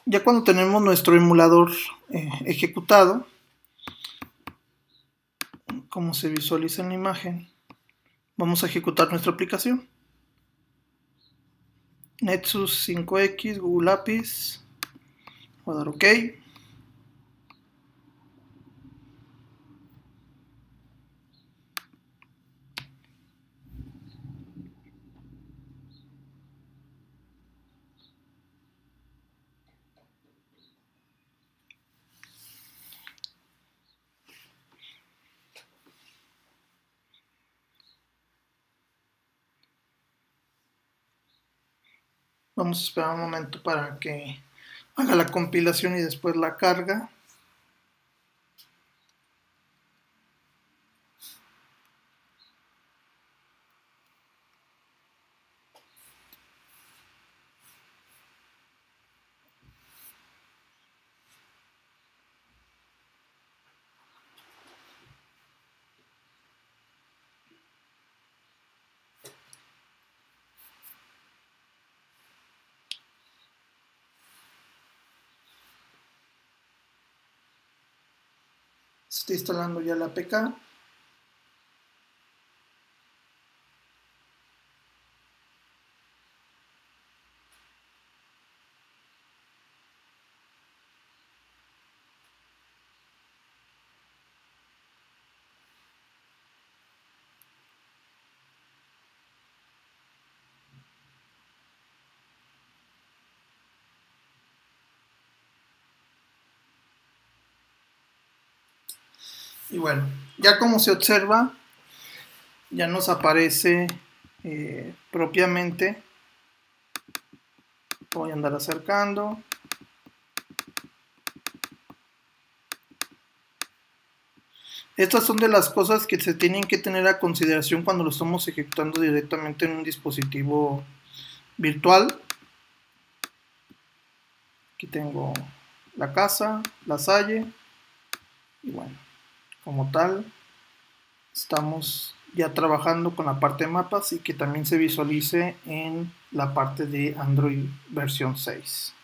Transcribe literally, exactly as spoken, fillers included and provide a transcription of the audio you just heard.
Ya cuando tenemos nuestro emulador eh, ejecutado, como se visualiza en la imagen, vamos a ejecutar nuestra aplicación. Nexus cinco X, Google Apis, voy a dar OK. Vamos a esperar un momento para que haga la compilación y después la carga. Se está instalando ya la A P K. Y bueno, ya como se observa, ya nos aparece eh, propiamente. Voy a andar acercando. Estas son de las cosas que se tienen que tener a consideración cuando lo estamos ejecutando directamente en un dispositivo virtual. Aquí tengo la casa, la Salle, y bueno, como tal, estamos ya trabajando con la parte de mapas y que también se visualice en la parte de Android versión seis.